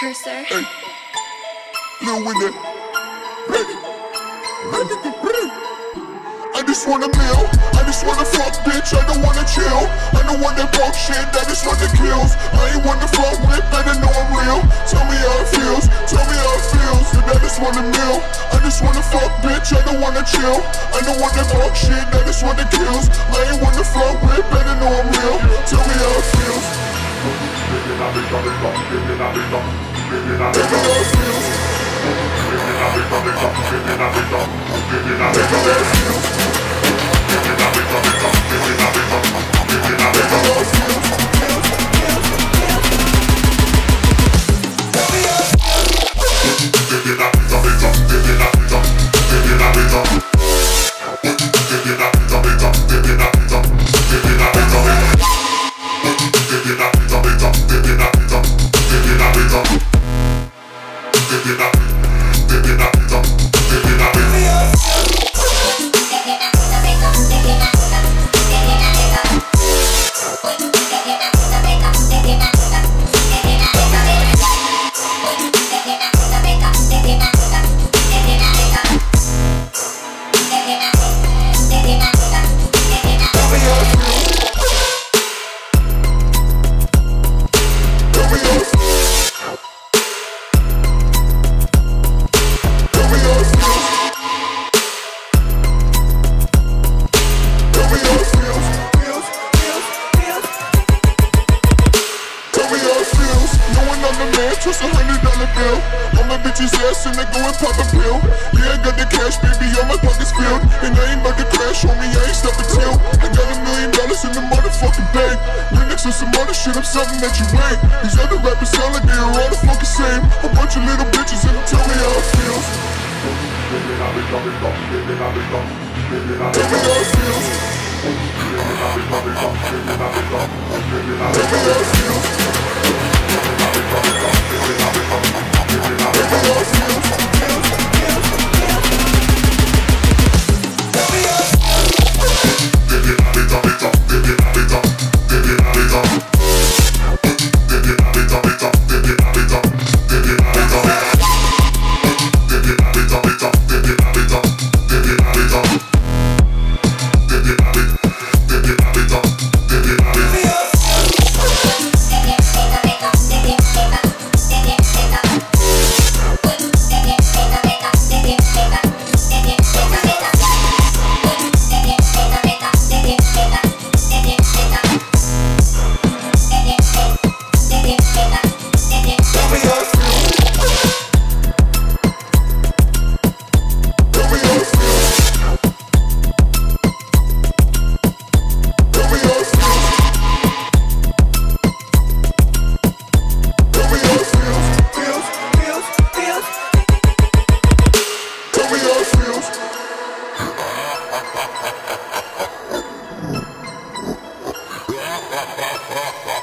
Cursor. Hey, Lil Winnie. I just wanna meal, I just wanna fuck, bitch, I don't wanna chill. I don't want that broke shit, that is what that kills. I ain't wanna fuck with, better know I'm real. Tell me how it feels, tell me how it feels. And I just wanna meal, I just wanna fuck, bitch, I don't wanna chill. I don't want that broke shit, that is what that kills. I ain't wanna fuck with, better know I'm real. Tell me how it feels. Tell me how it feels. Just $100 bill. All my bitches ass and I go and pop a pill. Yeah, I got the cash, baby, all my pockets filled. And I ain't about to crash, homie, I ain't stopping till I got $1 million in the motherfucking bank. Remix with some other shit, I'm something that you ain't. These other rappers sound like they are all the fucking same. A bunch of little bitches and tell me how it feels. Tell me how it feels. Tell me how it feels. Ha ha ha ha.